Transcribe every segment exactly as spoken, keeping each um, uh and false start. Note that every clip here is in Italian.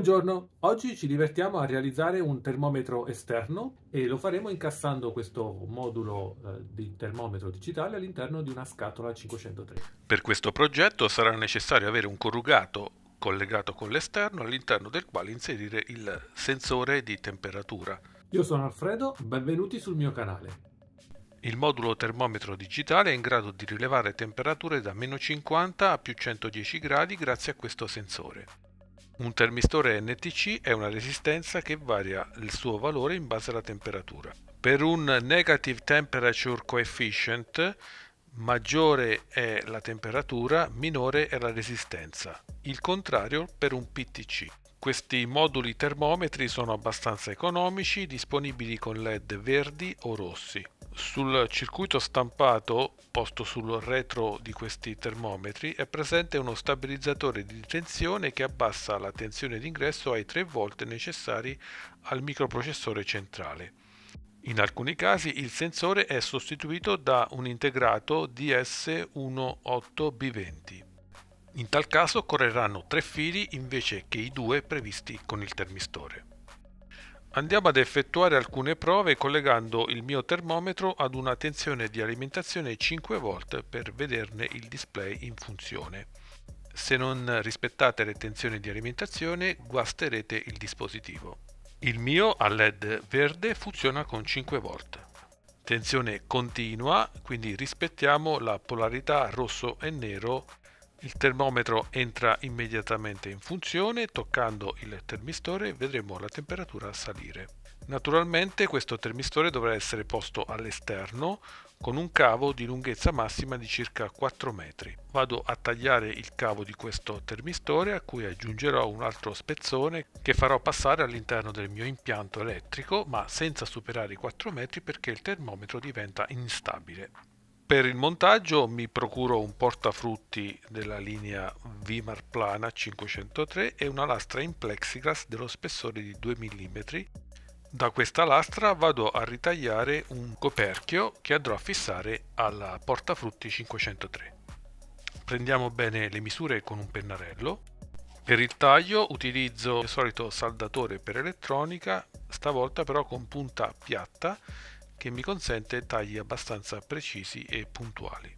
Buongiorno, oggi ci divertiamo a realizzare un termometro esterno e lo faremo incassando questo modulo eh, di termometro digitale all'interno di una scatola cinquecentotre. Per questo progetto sarà necessario avere un corrugato collegato con l'esterno all'interno del quale inserire il sensore di temperatura. Io sono Alfredo, benvenuti sul mio canale. Il modulo termometro digitale è in grado di rilevare temperature da meno cinquanta a più centodieci gradi grazie a questo sensore. Un termistore N T C è una resistenza che varia il suo valore in base alla temperatura. Per un Negative Temperature Coefficient, maggiore è la temperatura, minore è la resistenza. Il contrario per un P T C. Questi moduli termometri sono abbastanza economici, disponibili con L E D verdi o rossi. Sul circuito stampato posto sul retro di questi termometri è presente uno stabilizzatore di tensione che abbassa la tensione d'ingresso ai tre volt necessari al microprocessore centrale. In alcuni casi il sensore è sostituito da un integrato D S diciotto B venti. In tal caso occorreranno tre fili invece che i due previsti con il termistore. Andiamo ad effettuare alcune prove collegando il mio termometro ad una tensione di alimentazione cinque volt per vederne il display in funzione. Se non rispettate le tensioni di alimentazione, guasterete il dispositivo. Il mio a L E D verde funziona con cinque volt. Tensione continua, quindi rispettiamo la polarità rosso e nero. Il termometro entra immediatamente in funzione, toccando il termistore vedremo la temperatura salire. Naturalmente questo termistore dovrà essere posto all'esterno con un cavo di lunghezza massima di circa quattro metri. Vado a tagliare il cavo di questo termistore a cui aggiungerò un altro spezzone che farò passare all'interno del mio impianto elettrico, ma senza superare i quattro metri perché il termometro diventa instabile. Per il montaggio mi procuro un portafrutti della linea Wimar Plana cinquecentotre e una lastra in plexiglass dello spessore di due millimetri. Da questa lastra vado a ritagliare un coperchio che andrò a fissare al portafrutti cinquecentotre. Prendiamo bene le misure con un pennarello. Per il taglio utilizzo il solito saldatore per elettronica, stavolta però con punta piatta, che mi consente tagli abbastanza precisi e puntuali.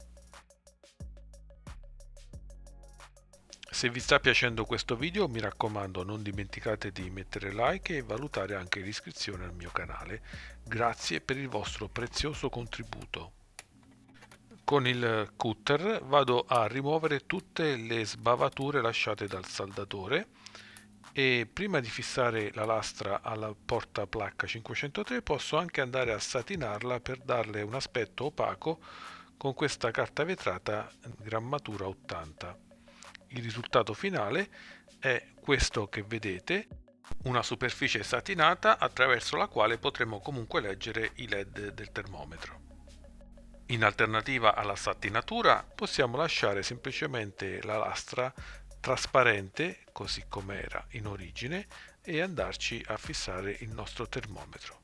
Se vi sta piacendo questo video, mi raccomando, non dimenticate di mettere like e valutare anche l'iscrizione al mio canale. Grazie per il vostro prezioso contributo. Con il cutter vado a rimuovere tutte le sbavature lasciate dal saldatore e prima di fissare la lastra alla porta placca cinquecentotre posso anche andare a satinarla per darle un aspetto opaco con questa carta vetrata grammatura ottanta. Il risultato finale è questo che vedete, una superficie satinata attraverso la quale potremo comunque leggere i L E D del termometro. In alternativa alla satinatura possiamo lasciare semplicemente la lastra trasparente così come era in origine e andarci a fissare il nostro termometro.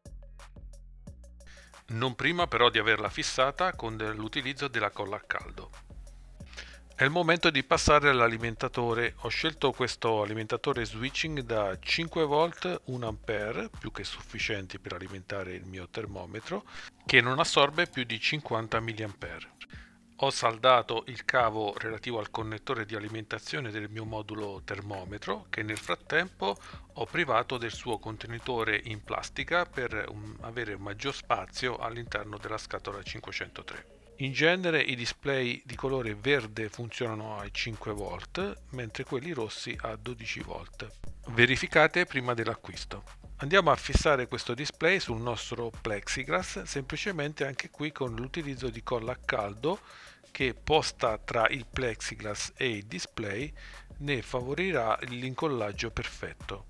Non prima però di averla fissata con l'utilizzo della colla a caldo. È il momento di passare all'alimentatore. Ho scelto questo alimentatore switching da cinque volt uno ampere, più che sufficienti per alimentare il mio termometro, che non assorbe più di cinquanta milliampere. Ho saldato il cavo relativo al connettore di alimentazione del mio modulo termometro, che nel frattempo ho privato del suo contenitore in plastica per un, avere un maggior spazio all'interno della scatola cinquecentotre. In genere i display di colore verde funzionano ai cinque volt, mentre quelli rossi a dodici volt. Verificate prima dell'acquisto. Andiamo a fissare questo display sul nostro plexiglass, semplicemente anche qui con l'utilizzo di colla a caldo che posta tra il plexiglass e il display ne favorirà l'incollaggio perfetto.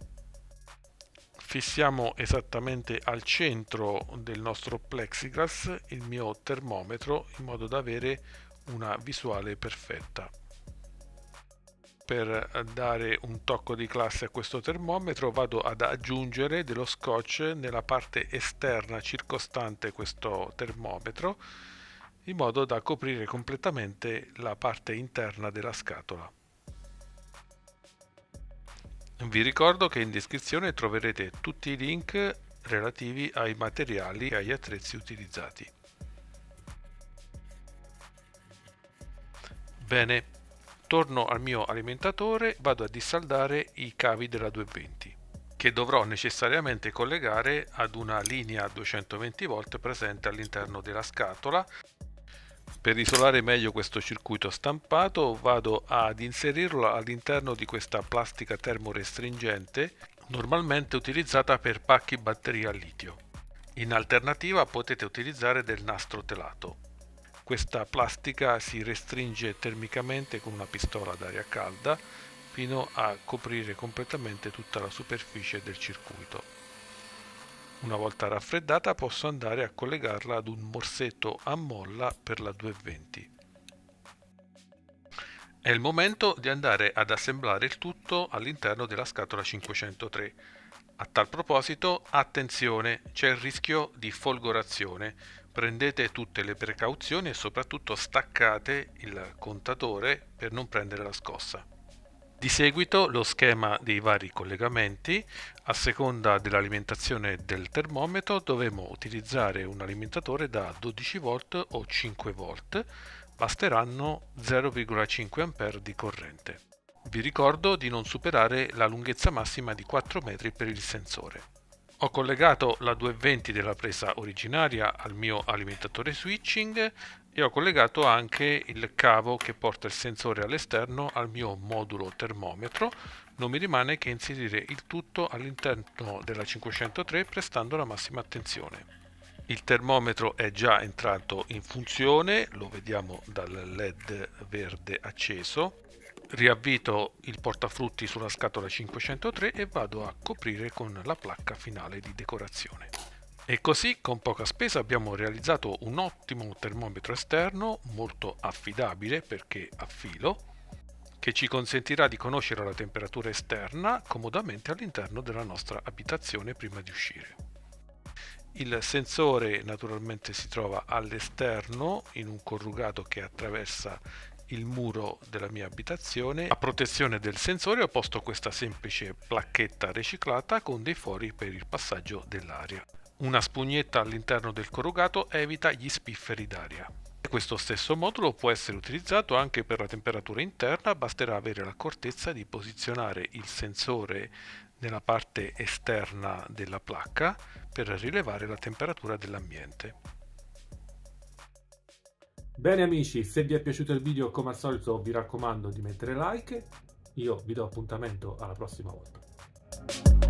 Fissiamo esattamente al centro del nostro plexiglass il mio termometro in modo da avere una visuale perfetta. Per dare un tocco di classe a questo termometro vado ad aggiungere dello scotch nella parte esterna circostante questo termometro in modo da coprire completamente la parte interna della scatola. Vi ricordo che in descrizione troverete tutti i link relativi ai materiali e agli attrezzi utilizzati. Bene, torno al mio alimentatore, vado a dissaldare i cavi della duecentoventi, che dovrò necessariamente collegare ad una linea a duecentoventi volt presente all'interno della scatola. Per isolare meglio questo circuito stampato vado ad inserirlo all'interno di questa plastica termorestringente normalmente utilizzata per pacchi batteria a litio. In alternativa potete utilizzare del nastro telato. Questa plastica si restringe termicamente con una pistola d'aria calda fino a coprire completamente tutta la superficie del circuito. Una volta raffreddata posso andare a collegarla ad un morsetto a molla per la duecentoventi. È il momento di andare ad assemblare il tutto all'interno della scatola cinquecentotre. A tal proposito, attenzione, c'è il rischio di folgorazione. Prendete tutte le precauzioni e soprattutto staccate il contatore per non prendere la scossa. Di seguito lo schema dei vari collegamenti. A seconda dell'alimentazione del termometro dovremo utilizzare un alimentatore da dodici volt o cinque volt, basteranno zero virgola cinque ampere di corrente. Vi ricordo di non superare la lunghezza massima di quattro metri per il sensore. Ho collegato la duecentoventi della presa originaria al mio alimentatore switching e ho collegato anche il cavo che porta il sensore all'esterno al mio modulo termometro. Non mi rimane che inserire il tutto all'interno della cinquecentotre prestando la massima attenzione. Il termometro è già entrato in funzione, lo vediamo dal led verde acceso. Riavvito il portafrutti sulla scatola cinquecentotre e vado a coprire con la placca finale di decorazione. E così con poca spesa abbiamo realizzato un ottimo termometro esterno, molto affidabile perché a filo, che ci consentirà di conoscere la temperatura esterna comodamente all'interno della nostra abitazione prima di uscire. Il sensore naturalmente si trova all'esterno in un corrugato che attraversa il muro della mia abitazione. A protezione del sensore ho posto questa semplice placchetta riciclata con dei fori per il passaggio dell'aria. Una spugnetta all'interno del corrugato evita gli spifferi d'aria. Questo stesso modulo può essere utilizzato anche per la temperatura interna, basterà avere l'accortezza di posizionare il sensore nella parte esterna della placca per rilevare la temperatura dell'ambiente. Bene amici, se vi è piaciuto il video come al solito vi raccomando di mettere like, io vi do appuntamento alla prossima volta.